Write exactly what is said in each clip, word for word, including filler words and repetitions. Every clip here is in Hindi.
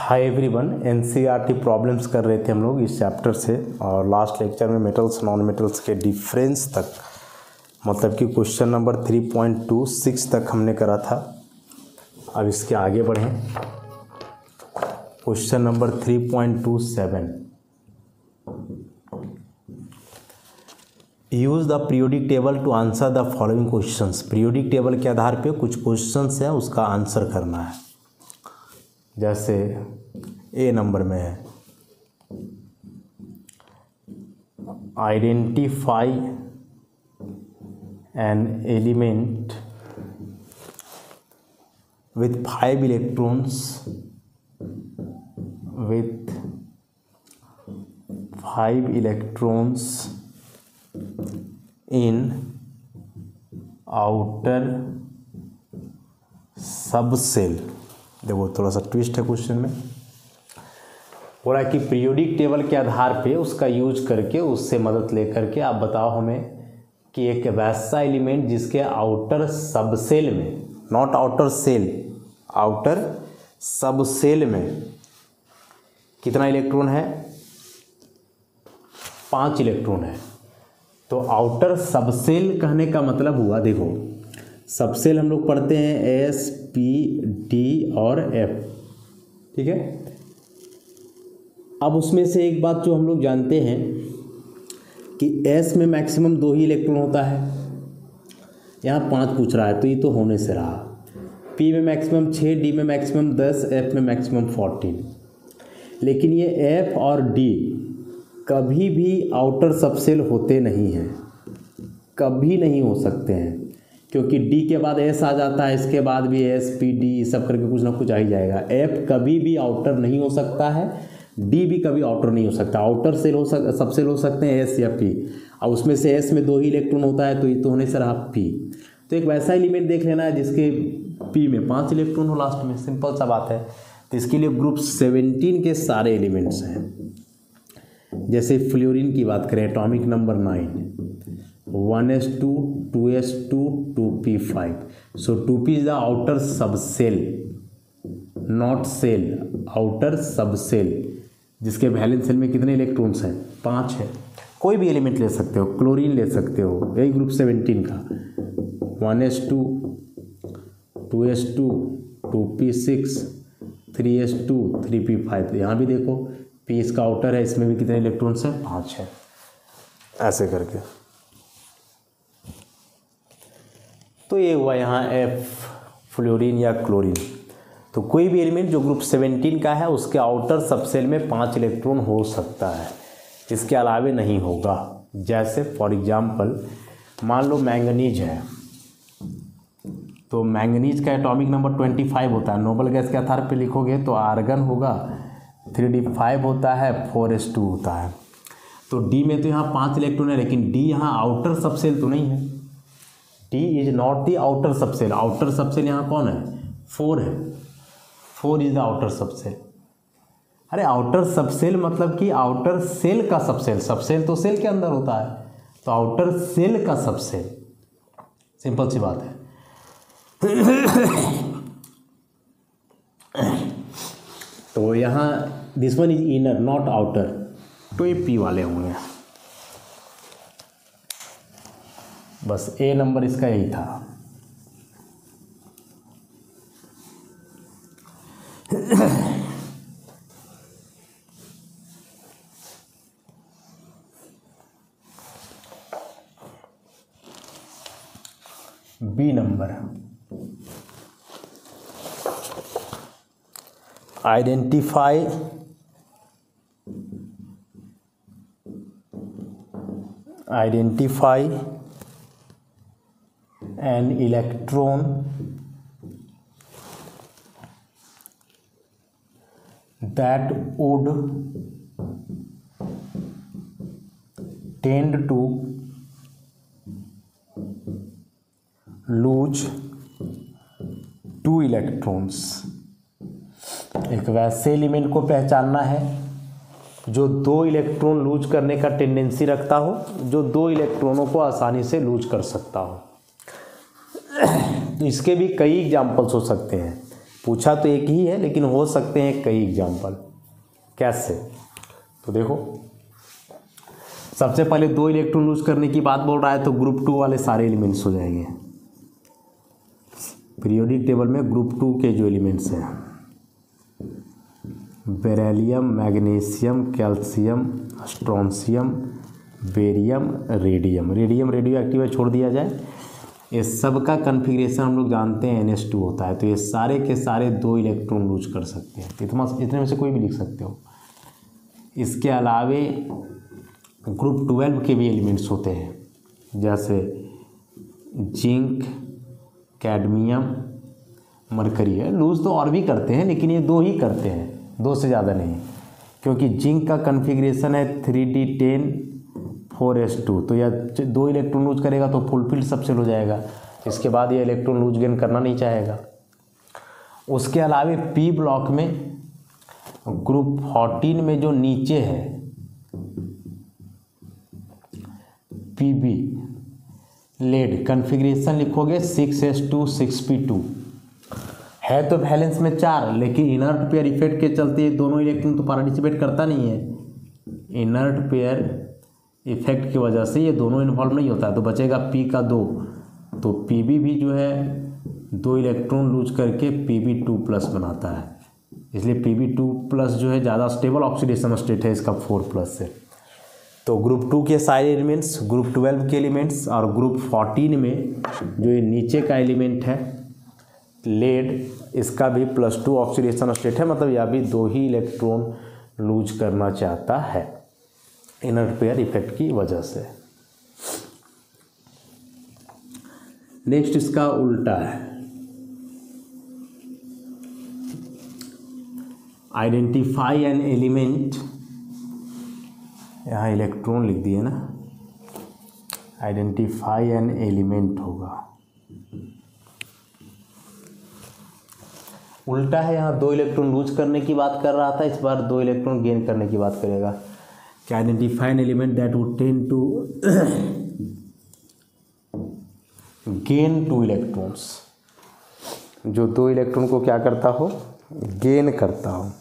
हाय एवरीवन, एनसीईआरटी प्रॉब्लम्स कर रहे थे हम लोग इस चैप्टर से, और लास्ट लेक्चर में मेटल्स नॉन मेटल्स के डिफरेंस तक, मतलब कि question number three point two six तक हमने करा था। अब इसके आगे बढ़ें, question number three point two seven. Use the periodic table to answer the following questions. Periodic table के आधार पे कुछ क्वेश्चंस हैं, उसका आंसर करना है। जैसे ए नंबर में है, identify an element with five electrons with five electrons in outer subshell. देखो थोड़ा सा ट्विस्ट है क्वेश्चन में, बोला है कि पीरियोडिक टेबल के आधार पे उसका यूज करके, उससे मदद लेकर के आप बताओ हमें कि एक वैसा एलिमेंट जिसके आउटर सबसेल में, not outer shell, outer subshell में कितना इलेक्ट्रॉन है? पांच इलेक्ट्रॉन है। तो आउटर सबसेल कहने का मतलब हुआ, देखो सबसेल हम लोग पढ़ते हैं एस पी डी और एफ, ठीक है। अब उसमें से एक बात जो हम लोग जानते हैं कि एस में मैक्सिमम दो ही इलेक्ट्रॉन होता है, यहाँ पांच पूछ रहा है तो ये तो होने से रहा। पी में मैक्सिमम छः, डी में मैक्सिमम दस, एफ में मैक्सिमम फोर्टीन। लेकिन ये एफ और डी कभी भी आउटर सबसेल होते नहीं हैं, कभी नहीं हो सकते हैं, क्योंकि डी के बाद एस आ जाता है, इसके बाद भी एस पी डी सब करके कुछ ना कुछ आ ही जाएगा। एफ कभी भी आउटर नहीं हो सकता है, डी भी कभी आउटर नहीं हो सकता। आउटर सेल हो सक सबसेल हो सकते हैं एस या पी, और उसमें से एस में दो ही इलेक्ट्रॉन होता है तो ये तो होने से रहा पी। तो एक वैसा एलिमेंट देख लेना है जिसके पी में पाँच इलेक्ट्रॉन हो लास्ट में, सिंपल सा बात है। तो इसके लिए ग्रुप सेवेंटीन के सारे एलिमेंट्स हैं। जैसे फ्लोरीन की बात करें, atomic number nine, one s two, two s two, two p five. So two p is the outer subshell, not shell, outer subshell, जिसके वैलेंस सेल में कितने इलेक्ट्रॉन्स हैं? पाँच है। कोई भी एलिमेंट ले सकते हो, क्लोरीन ले सकते हो, यही ग्रुप सेवेंटीन का, one s two, two s two, two p six, three s two, three p five. यहाँ भी देखो पी इसका आउटर है, इसमें भी कितने इलेक्ट्रॉन्स हैं? पाँच है। ऐसे करके तो ये हुआ यहाँ एफ, फ्लोरीन या क्लोरीन। तो कोई भी एलिमेंट जो ग्रुप सेवेंटीन का है उसके आउटर सबसेल में पांच इलेक्ट्रॉन हो सकता है, इसके अलावे नहीं होगा। जैसे फॉर एग्जांपल मान लो मैंगनीज है, तो मैंगनीज का एटॉमिक नंबर ट्वेंटी फाइव होता है। नोबल गैस के आधार पे लिखोगे तो आर्गन होगा, थ्री डी फाइव होता है, फोर एस टू होता है। तो डी में तो यहाँ पाँच इलेक्ट्रॉन है, लेकिन डी यहाँ आउटर सबसेल तो नहीं है। D is not the outer subshell. Outer subshell यहाँ कौन है? फोर है। Four is the outer subshell. अरे आउटर सबसेल मतलब कि आउटर सेल का सबसेल, सबसेल तो सेल के अंदर होता है, तो आउटर सेल का सबसेल, सिंपल सी बात है। तो यहाँ this one is inner not outer, तो ये पी वाले होंगे। बस ए नंबर इसका यही था। B number, identify identify an electron that would tend to lose two electrons। एक वैसे एलिमेंट को पहचानना है जो दो इलेक्ट्रॉन लूज करने का टेंडेंसी रखता हो, जो दो इलेक्ट्रॉनों को आसानी से लूज कर सकता हो। तो इसके भी कई एग्जाम्पल्स हो सकते हैं। पूछा तो एक ही है लेकिन हो सकते हैं कई एग्जाम्पल। कैसे? तो देखो, सबसे पहले दो इलेक्ट्रॉन लूज करने की बात बोल रहा है तो ग्रुप टू वाले सारे एलिमेंट्स हो जाएंगे। पीरियोडिक टेबल में ग्रुप टू के जो एलिमेंट्स हैं, beryllium, magnesium, calcium, strontium, barium, radium. Radium radioactive है, छोड़ दिया जाए। ये सब का कन्फिग्रेशन हम लोग जानते हैं एन एस टू होता है, तो ये सारे के सारे दो इलेक्ट्रॉन लूज कर सकते हैं। इतना इतने में से कोई भी लिख सकते हो। इसके अलावे ग्रुप ट्वेल्व के भी एलिमेंट्स होते हैं, जैसे जिंक, कैडमियम, मरकरी है। लूज तो और भी करते हैं लेकिन ये दो ही करते हैं, दो से ज़्यादा नहीं, क्योंकि जिंक का कन्फिग्रेशन है three d ten four s two, तो यह दो इलेक्ट्रॉन लूज करेगा तो फुलफिल्ड सबसेल हो जाएगा। इसके बाद ये इलेक्ट्रॉन लूज गेन करना नहीं चाहेगा। उसके अलावे पी ब्लॉक में ग्रुप फोर्टीन में जो नीचे है पी बी लेड, कन्फिग्रेशन लिखोगे six s two six p two है, तो वैलेंस में चार, लेकिन इनर्ट पेयर इफेक्ट के चलते ये दोनों इलेक्ट्रॉन तो पार्टिसिपेट करता नहीं है। इनर्ट पेयर इफेक्ट की वजह से ये दोनों इन्वॉल्व नहीं होता है, तो बचेगा पी का दो। तो पी बी भी जो है दो इलेक्ट्रॉन लूज करके पी बी टू प्लस बनाता है, इसलिए पी बी टू प्लस जो है ज़्यादा स्टेबल ऑक्सीडेशन स्टेट है इसका फोर प्लस से। तो ग्रुप टू के सारे एलिमेंट्स, ग्रुप ट्वेल्व के एलिमेंट्स और ग्रुप फोर्टीन में जो ये नीचे का एलिमेंट है लेड, इसका भी प्लस टू ऑक्सीडेशन स्टेट है, मतलब यह भी दो ही इलेक्ट्रॉन लूज करना चाहता है इनर पेयर इफेक्ट की वजह से। नेक्स्ट इसका उल्टा है, आइडेंटिफाई एन एलिमेंट, यहाँ इलेक्ट्रॉन लिख दिए ना, आइडेंटिफाई एन एलिमेंट होगा। उल्टा है, यहाँ दो इलेक्ट्रॉन लूज करने की बात कर रहा था, इस बार दो इलेक्ट्रॉन गेन करने की बात करेगा। कि identify an element that would tend to gain two electrons, जो दो इलेक्ट्रॉन को क्या करता हो, गेन करता हो।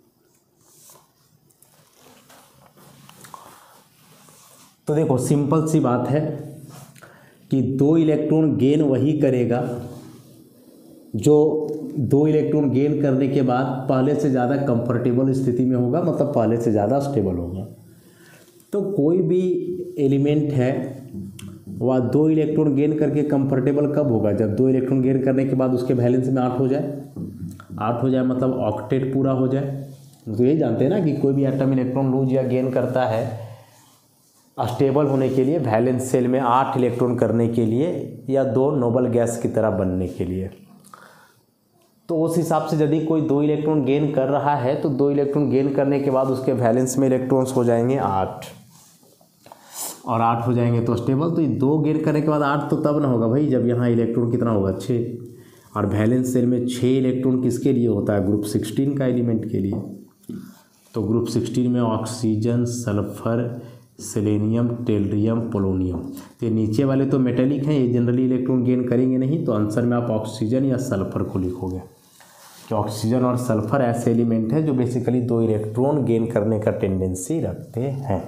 तो देखो सिंपल सी बात है कि दो इलेक्ट्रॉन गेन वही करेगा जो दो इलेक्ट्रॉन गेन करने के बाद पहले से ज़्यादा कंफर्टेबल स्थिति में होगा, मतलब पहले से ज़्यादा स्टेबल होगा। तो कोई भी एलिमेंट है वह दो इलेक्ट्रॉन गेन करके कंफर्टेबल कब होगा, जब दो इलेक्ट्रॉन गेन करने के बाद उसके वैलेंस में आठ हो जाए, आठ हो जाए मतलब ऑक्टेट पूरा हो जाए। तो यही जानते हैं ना कि कोई भी एटम इलेक्ट्रॉन लूज या गेन करता है स्टेबल होने के लिए वैलेंस सेल में आठ इलेक्ट्रॉन करने के लिए या दो नोबल गैस की तरह बनने के लिए। तो उस हिसाब से यदि कोई दो इलेक्ट्रॉन गेन कर रहा है तो दो इलेक्ट्रॉन गेन करने के बाद उसके वैलेंस में इलेक्ट्रॉन्स हो जाएंगे आठ, और आठ हो जाएंगे तो स्टेबल। तो ये दो गेन करने के बाद आठ तो तब ना होगा भाई जब यहाँ इलेक्ट्रॉन कितना होगा, छः, और वैलेंस सेल में छः इलेक्ट्रॉन किसके लिए होता है, ग्रुप सिक्सटीन का एलिमेंट के लिए। तो ग्रुप सिक्सटीन में oxygen, sulphur, selenium, tellurium, polonium. तो ये नीचे वाले तो मेटेलिक हैं, ये जनरली इलेक्ट्रॉन गेन करेंगे नहीं, तो आंसर में आप ऑक्सीजन या सल्फर को लिखोगे कि ऑक्सीजन और सल्फर ऐसे एलिमेंट हैं जो बेसिकली दो इलेक्ट्रॉन गेन करने का टेंडेंसी रखते हैं।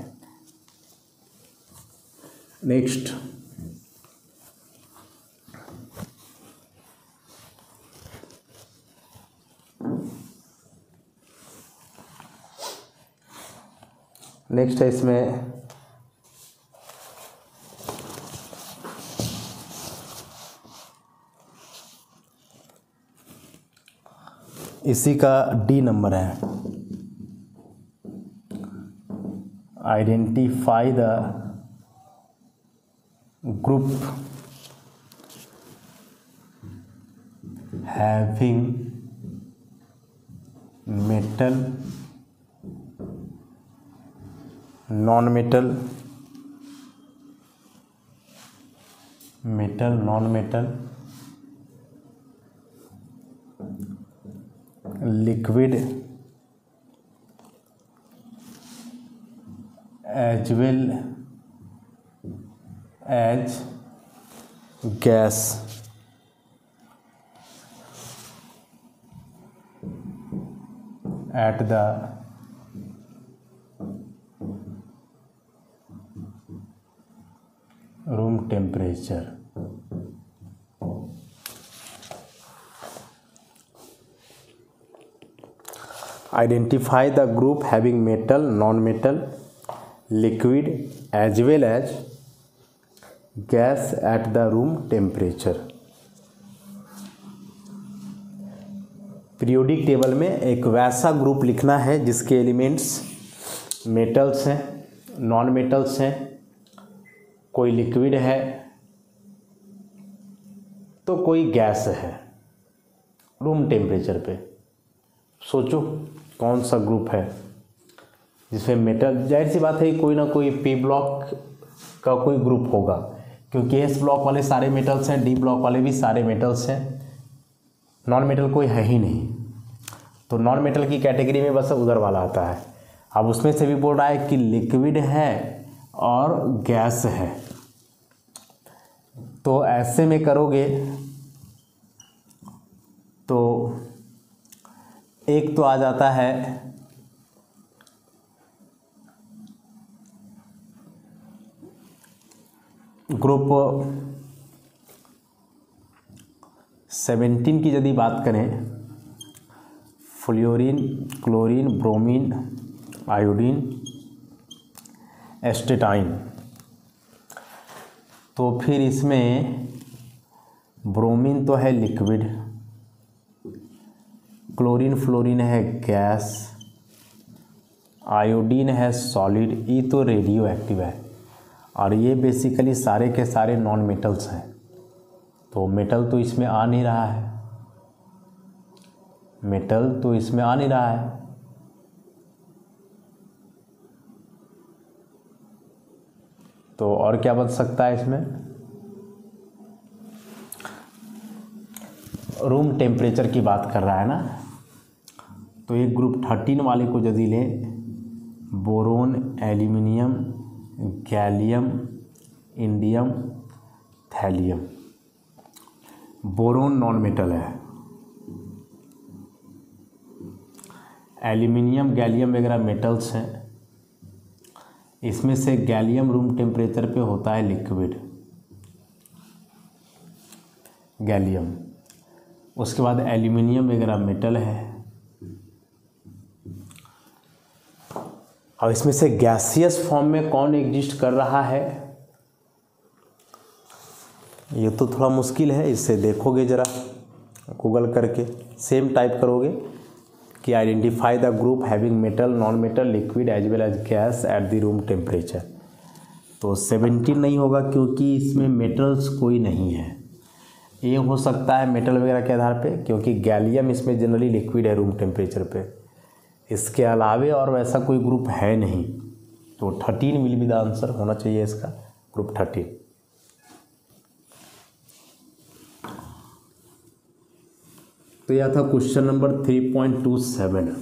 नेक्स्ट, नेक्स्ट है इसमें इसी का डी नंबर है, identify the group having metal, non metal, metal, non metal, liquid as well as gas. at the room temperature. Identify the group having metal, non-metal, liquid as well as gas at the room temperature. Periodic table में एक वैसा ग्रुप लिखना है जिसके एलिमेंट्स मेटल्स हैं, नॉन मेटल्स हैं, कोई लिक्विड है तो कोई गैस है रूम टेम्परेचर पे। सोचो कौन सा ग्रुप है जिसमें मेटल, जाहिर सी बात है कोई ना कोई पी ब्लॉक का कोई ग्रुप होगा क्योंकि एस ब्लॉक वाले सारे मेटल्स हैं, डी ब्लॉक वाले भी सारे मेटल्स हैं, नॉन मेटल कोई है ही नहीं। तो नॉन मेटल की कैटेगरी में बस उधर वाला आता है। अब उसमें से भी बोल रहा है कि लिक्विड है और गैस है, तो ऐसे में करोगे तो एक तो आ जाता है ग्रुप सेवेंटीन की यदि बात करें, fluorine, chlorine, bromine, iodine, astatine, तो फिर इसमें ब्रोमीन तो है लिक्विड, क्लोरीन फ्लोरीन है गैस, आयोडीन है सॉलिड, ये तो रेडियो एक्टिव है और ये बेसिकली सारे के सारे नॉन मेटल्स हैं। तो मेटल तो इसमें आ नहीं रहा है, मेटल तो इसमें आ नहीं रहा है। तो और क्या बन सकता है इसमें, रूम टेम्परेचर की बात कर रहा है ना, तो एक ग्रुप थर्टीन वाले को यदि लें, boron, aluminium, gallium, indium, thallium. Boron non metal है, एल्यूमिनियम, गैलियम वगैरह मेटल्स हैं। इसमें से गैलियम रूम टेम्परेचर पे होता है लिक्विड, गैलियम। उसके बाद एल्यूमिनियम वगैरह मेटल है और इसमें से गैसियस फॉर्म में कौन एग्जिस्ट कर रहा है ये तो थोड़ा मुश्किल है। इससे देखोगे ज़रा गूगल करके, सेम टाइप करोगे कि identify the group having metal, non metal, liquid as well as gas at the room temperature. तो सेवेंटीन नहीं होगा क्योंकि इसमें मेटल्स कोई नहीं है। ये हो सकता है मेटल वगैरह के आधार पे क्योंकि गैलियम इसमें जनरली लिक्विड है रूम टेम्परेचर पे। इसके अलावे और वैसा कोई ग्रुप है नहीं, तो thirteen will be the answer होना चाहिए इसका, ग्रुप थर्टीन। तो यह था question number three point two seven.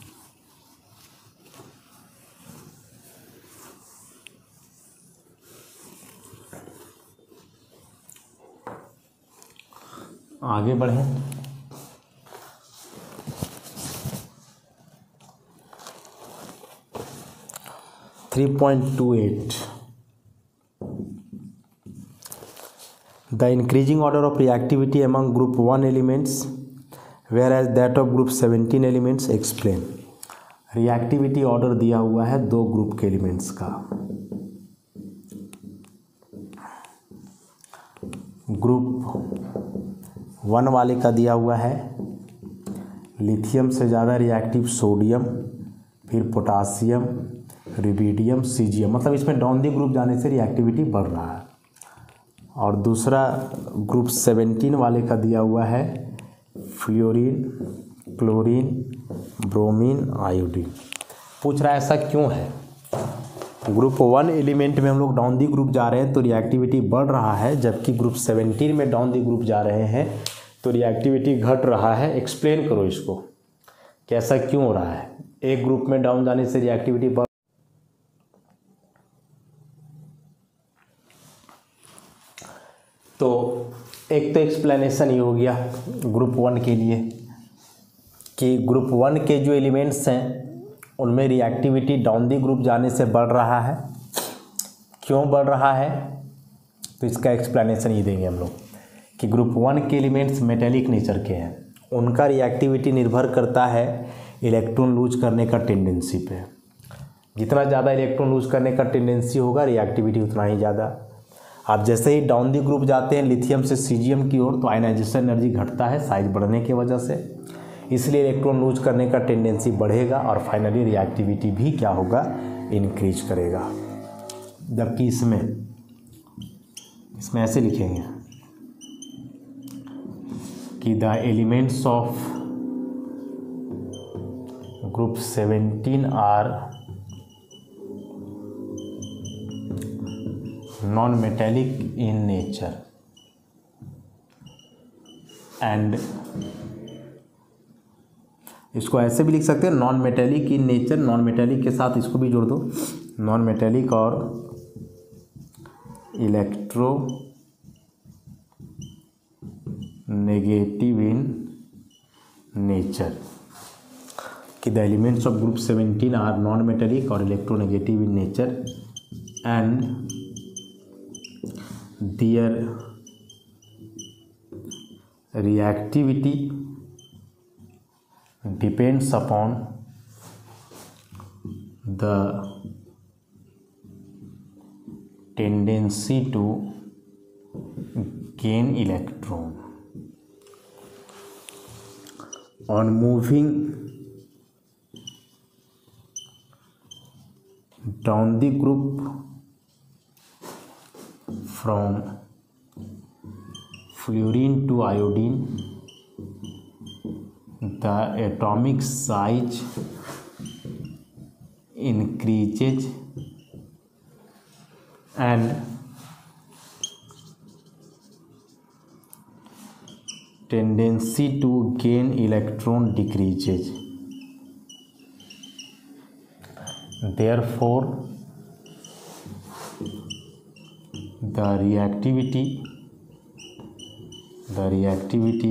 आगे बढ़ें। Three point two eight, the increasing order of reactivity among group one elements whereas that of group seventeen elements explain। Reactivity order दिया हुआ है दो ग्रुप के एलिमेंट्स का। ग्रुप वन वाले का दिया हुआ है लिथियम से ज़्यादा रिएक्टिव सोडियम, फिर पोटासियम, रुबिडियम, सीजियम, मतलब इसमें डाउन दी ग्रुप जाने से रिएक्टिविटी बढ़ रहा है। और दूसरा ग्रुप सेवेंटीन वाले का दिया हुआ है फ्लोरीन, क्लोरीन, ब्रोमीन, आयोडीन। पूछ रहा है ऐसा क्यों है। ग्रुप वन एलिमेंट में हम लोग डाउन दी ग्रुप जा रहे हैं तो रिएक्टिविटी बढ़ रहा है, जबकि ग्रुप सेवेंटीन में डाउन दी ग्रुप जा रहे हैं तो रिएक्टिविटी घट रहा है। एक्सप्लेन करो इसको कि ऐसा क्यों हो रहा है। एक ग्रुप में डाउन जाने से रिएक्टिविटी बढ़, तो एक तो एक्सप्लेनेशन ये हो गया ग्रुप वन के लिए। कि ग्रुप वन के जो एलिमेंट्स हैं उनमें रिएक्टिविटी डाउन दी ग्रुप जाने से बढ़ रहा है। क्यों बढ़ रहा है, तो इसका एक्सप्लेनेशन ये देंगे हम लोग कि ग्रुप वन के एलिमेंट्स मेटेलिक नेचर के हैं, उनका रिएक्टिविटी निर्भर करता है इलेक्ट्रॉन लूज करने का टेंडेंसी पे। जितना ज़्यादा इलेक्ट्रॉन लूज करने का टेंडेंसी होगा रिएक्टिविटी उतना ही ज़्यादा। आप जैसे ही डाउन दी ग्रुप जाते हैं लिथियम से सीजियम की ओर तो आयनाइजेशन एनर्जी घटता है साइज बढ़ने की वजह से, इसलिए इलेक्ट्रॉन लूज करने का टेंडेंसी बढ़ेगा और फाइनली रिएक्टिविटी भी क्या होगा, इंक्रीज करेगा। जबकि इसमें इसमें ऐसे लिखेंगे कि the elements of group seventeen are non metallic in nature and, इसको ऐसे भी लिख सकते हैं non metallic in nature, non metallic के साथ इसको भी जोड़ दो, नॉन मेटेलिक और इलेक्ट्रो नेगेटिव इन नेचर, कि the elements of group seventeen are non metallic और electronegative in nature and their reactivity depends upon the tendency to gain electron. On moving down the group from fluorine to iodine, the atomic size increases and tendency to gain electron decreases. Therefore, the reactivity the reactivity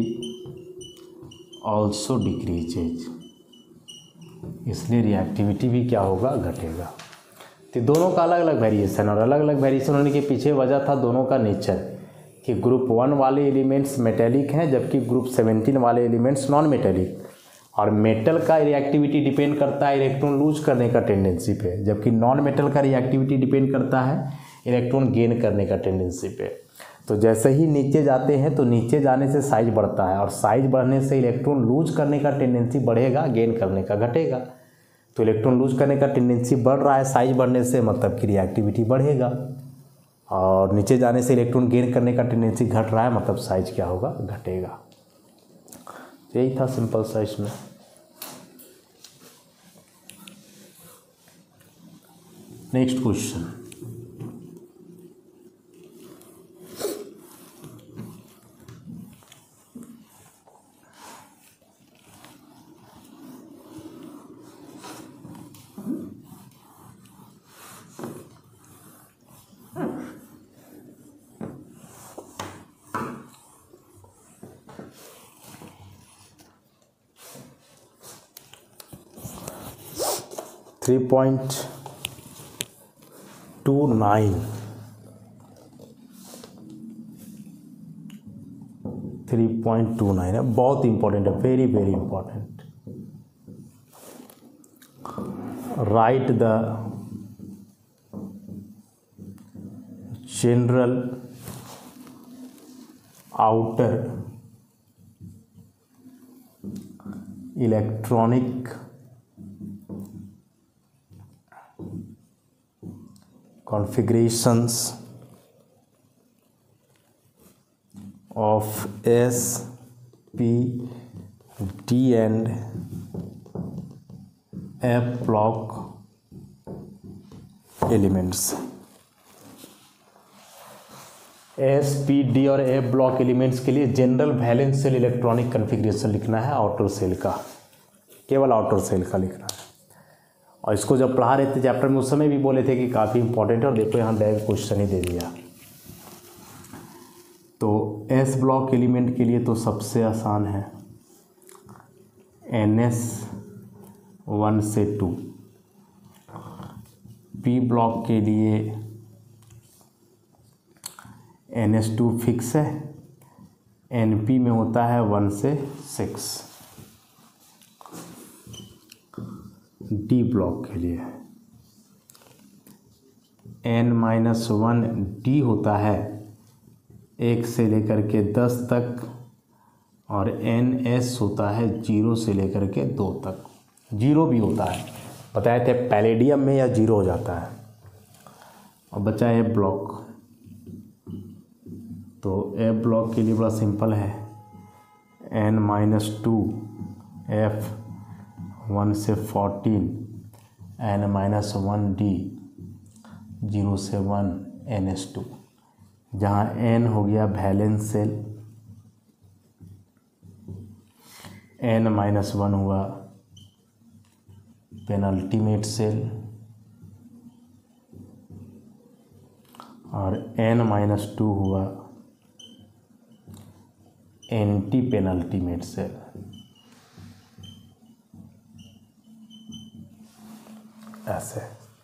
also decreases, इसलिए रिएक्टिविटी भी क्या होगा, घटेगा। तो दोनों का अलग अलग वेरिएशन, और अलग अलग वेरिएशन होने के पीछे वजह था दोनों का नेचर, कि ग्रुप वन वाले एलिमेंट्स मेटेलिक हैं जबकि ग्रुप सेवेंटीन वाले एलिमेंट्स नॉन मेटेलिक, और मेटल का रिएक्टिविटी डिपेंड करता है इलेक्ट्रॉन लूज करने का टेंडेंसी पे, जबकि नॉन मेटल का रिएक्टिविटी डिपेंड करता है इलेक्ट्रॉन गेन करने का टेंडेंसी पे। तो जैसे ही नीचे जाते हैं तो नीचे जाने से साइज बढ़ता है, और साइज बढ़ने से इलेक्ट्रॉन लूज करने का टेंडेंसी बढ़ेगा, गेन करने का घटेगा। तो इलेक्ट्रॉन लूज करने का टेंडेंसी बढ़ रहा है साइज बढ़ने से, मतलब कि रिएक्टिविटी बढ़ेगा, और नीचे जाने से इलेक्ट्रॉन गेन करने का टेंडेंसी घट रहा है, मतलब साइज क्या होगा, घटेगा। यही था सिंपल सा इसमें। Next question, three point two nine three point two nine है, बहुत इंपॉर्टेंट है, very very important. Right the general outer electronic configurations of S, P, D and F block elements। S, p, d और एफ ब्लॉक एलिमेंट्स के लिए general valence shell electronic configuration लिखना है, आउटर सेल का, केवल आउटर सेल का लिखना है। और इसको जब पढ़ा रहे थे चैप्टर में उस समय भी बोले थे कि काफ़ी इंपॉर्टेंट है, और देखो यहाँ डायरेक्ट क्वेश्चन ही दे दिया। तो एस ब्लॉक एलिमेंट के लिए तो सबसे आसान है, एन एस वन से टू। पी ब्लॉक के लिए एन एस टू फिक्स है, एन पी में होता है वन से सिक्स। डी ब्लॉक के लिए एन माइनस वन डी होता है एक से लेकर के दस तक, और एन एस होता है जीरो से लेकर के दो तक। जीरो भी होता है, बताए थे पैलेडियम में या जीरो हो जाता है। और बचा ए ब्लॉक, तो ए ब्लॉक के लिए बड़ा सिंपल है, n minus two f one से fourteen, n minus one d zero से वन एन एस टू, जहाँ एन हो गया valence shell, n minus one हुआ पेनल्टीमेट सेल, और एन माइनस टू हुआ एंटी पेनल्टीमेट सेल। ऐसे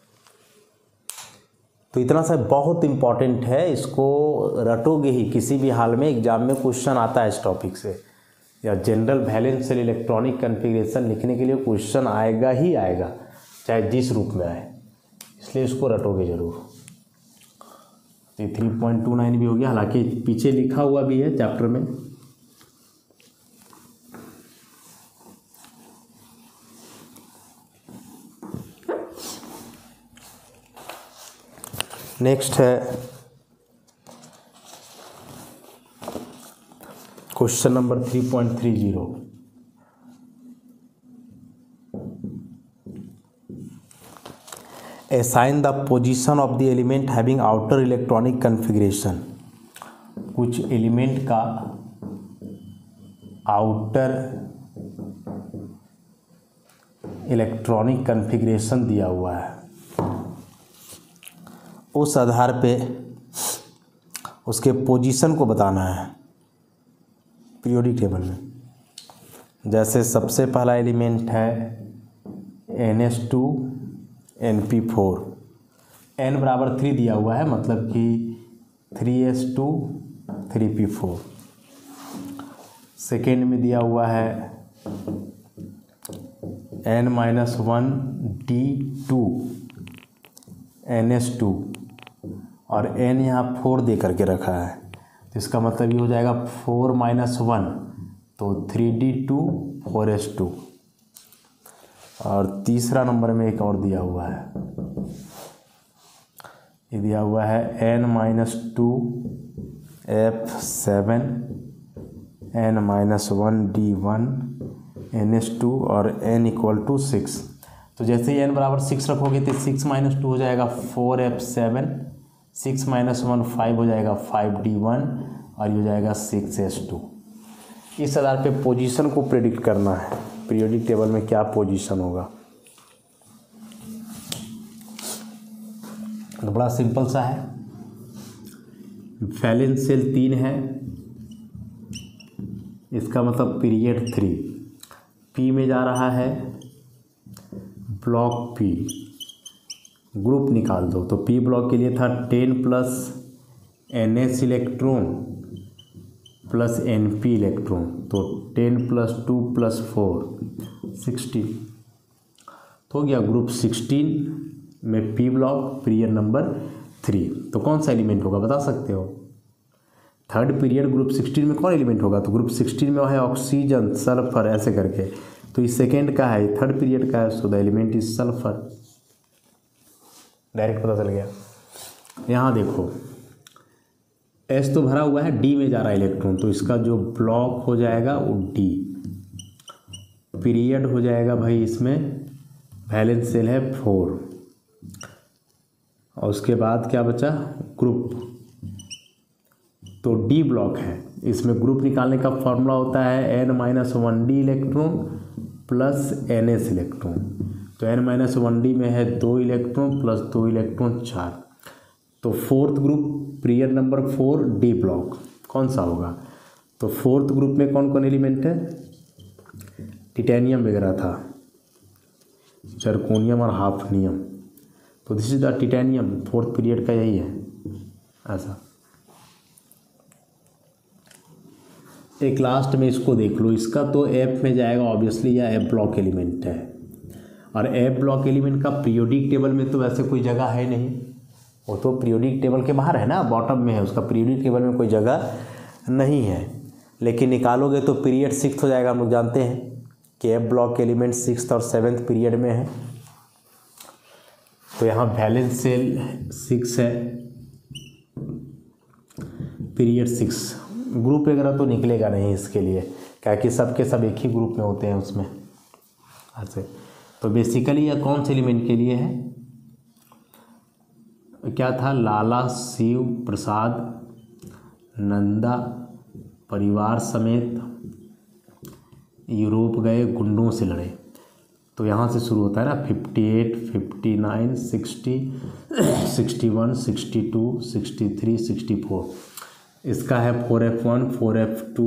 तो इतना सा बहुत इम्पॉर्टेंट है, इसको रटोगे ही, किसी भी हाल में एग्जाम में क्वेश्चन आता है इस टॉपिक से, या general valence shell electronic configuration लिखने के लिए क्वेश्चन आएगा ही आएगा, चाहे जिस रूप में आए, इसलिए इसको रटोगे जरूर। तो थ्री पॉइंट टू नाइन भी हो गया, हालांकि पीछे लिखा हुआ भी है चैप्टर में। नेक्स्ट है question number three point three zero. Assign the position of the element having outer electronic configuration। कुछ एलिमेंट का आउटर इलेक्ट्रॉनिक कन्फिग्रेशन दिया हुआ है, उस आधार पे उसके पोजीशन को बताना है पीरियोडिक टेबल में। जैसे सबसे पहला एलिमेंट है n s two n p four, n बराबर थ्री दिया हुआ है, मतलब कि three s two three p four. Second में दिया हुआ है n minus one d two n s two, और एन यहाँ फोर दे करके रखा है, तो इसका मतलब ये हो जाएगा फोर माइनस वन, तो three d two four s two. और तीसरा नंबर में एक और दिया हुआ है, ये दिया हुआ है n minus two f seven, n minus one d one n s two, और एन इक्वल टू सिक्स। तो जैसे ही एन बराबर सिक्स रखोगे तो सिक्स माइनस टू हो जाएगा four f seven, six minus one five हो जाएगा फाइव डी वन, और ये हो जाएगा सिक्स एस टू। इस आधार पे पोजीशन को प्रेडिक्ट करना है, पीरियोडिक टेबल में क्या पोजीशन होगा। तो बड़ा सिंपल सा है, वैलेंस सेल तीन है, इसका मतलब पीरियड थ्री, पी में जा रहा है, ब्लॉक पी, ग्रुप निकाल दो। तो पी ब्लॉक के लिए था ten plus n s electron plus n p electron, तो ten plus two plus four sixteen, तो हो गया ग्रुप सिक्सटीन में p block, period number three. तो कौन सा एलिमेंट होगा बता सकते हो? थर्ड पीरियड ग्रुप सिक्सटीन में कौन एलिमेंट होगा? तो ग्रुप सिक्सटीन में है ऑक्सीजन, सल्फर, ऐसे करके। तो इस सेकेंड का है, थर्ड पीरियड का है, so the element is sulphur. Direct पता चल गया। यहाँ देखो एस तो भरा हुआ है, डी में जा रहा है इलेक्ट्रॉन, तो इसका जो ब्लॉक हो जाएगा वो डी। पीरियड हो जाएगा भाई इसमें, वैलेंस सेल है फोर, और उसके बाद क्या बचा? ग्रुप। तो डी ब्लॉक है, इसमें ग्रुप निकालने का फॉर्मूला होता है n minus one d electron plus n s electron. तो एन माइनस वन डी में है दो इलेक्ट्रॉन प्लस दो इलेक्ट्रॉन चार। तो fourth group period number four d block कौन सा होगा? तो फोर्थ ग्रुप में कौन कौन एलिमेंट है? टिटेनियम वगैरह था, जर्कोनियम और हाफनियम। तो this is the titanium, fourth period का यही है। ऐसा एक लास्ट में इसको देख लो, इसका तो एफ में जाएगा ऑब्वियसली, या एफ ब्लॉक एलिमेंट है। और एफ ब्लॉक एलिमेंट का पीरियोडिक टेबल में तो वैसे कोई जगह है नहीं, वो तो पीरियोडिक टेबल के बाहर है ना, बॉटम में है, उसका पीरियोडिक टेबल में कोई जगह नहीं है। लेकिन निकालोगे तो पीरियड सिक्स हो जाएगा। हम लोग जानते हैं कि एफ ब्लॉक एलिमेंट सिक्स और सेवेंथ पीरियड में है। तो यहाँ वैलेंस सेल सिक्स है, पीरियड सिक्स। ग्रुप वगैरह तो निकलेगा नहीं इसके लिए, क्या कि सब के सब एक ही ग्रुप में होते हैं उसमें ऐसे। तो बेसिकली यह कौन से एलिमेंट के लिए है, क्या था, लाला शिव प्रसाद नंदा परिवार समेत यूरोप गए, गुंडों से लड़े। तो यहाँ से शुरू होता है ना, fifty eight, fifty nine, sixty, sixty one, sixty two, sixty three, sixty four. इसका है four f one, four f two,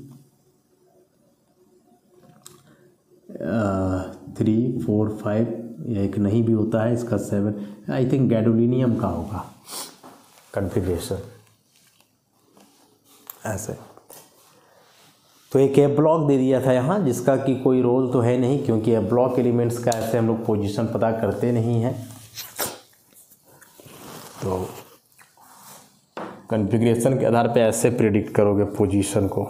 three, four, five, या एक नहीं भी होता है इसका सेवन। आई थिंक गैडोलिनियम का होगा कन्फिग्रेशन ऐसे। तो एक एफ ब्लॉक दे दिया था यहाँ, जिसका कि कोई रोल तो है नहीं, क्योंकि एफ ब्लॉक एलिमेंट्स का ऐसे हम लोग पोजीशन पता करते नहीं हैं। तो कॉन्फ़िगरेशन के आधार पे ऐसे प्रेडिक्ट करोगे पोजीशन को।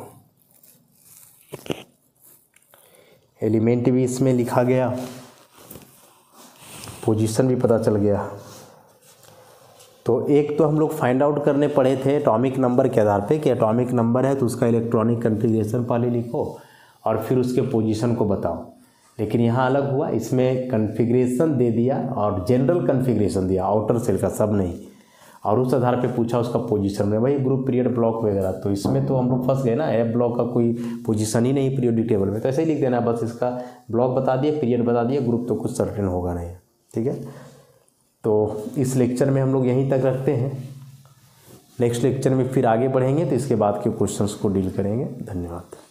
एलिमेंट भी इसमें लिखा गया, पोजीशन भी पता चल गया। तो एक तो हम लोग फाइंड आउट करने पड़े थे एटॉमिक नंबर के आधार पे कि एटॉमिक नंबर है तो उसका इलेक्ट्रॉनिक कॉन्फ़िगरेशन पहले लिखो और फिर उसके पोजीशन को बताओ। लेकिन यहाँ अलग हुआ, इसमें कॉन्फ़िगरेशन दे दिया और जनरल कॉन्फ़िगरेशन दिया, आउटर सेल का, सब नहीं। और उस आधार पे पूछा उसका पोजीशन में, भाई ग्रुप पीरियड ब्लॉक वगैरह। तो इसमें तो हम लोग फंस गए ना, एफ ब्लॉक का कोई पोजीशन ही नहीं पीरियोडिक टेबल में। तो ऐसे ही लिख देना, बस इसका ब्लॉक बता दिए, पीरियड बता दिए, ग्रुप तो कुछ सर्टेन होगा नहीं। ठीक है, तो इस लेक्चर में हम लोग यहीं तक रखते हैं। नेक्स्ट लेक्चर में फिर आगे बढ़ेंगे तो इसके बाद के क्वेश्चंस को डील करेंगे। धन्यवाद।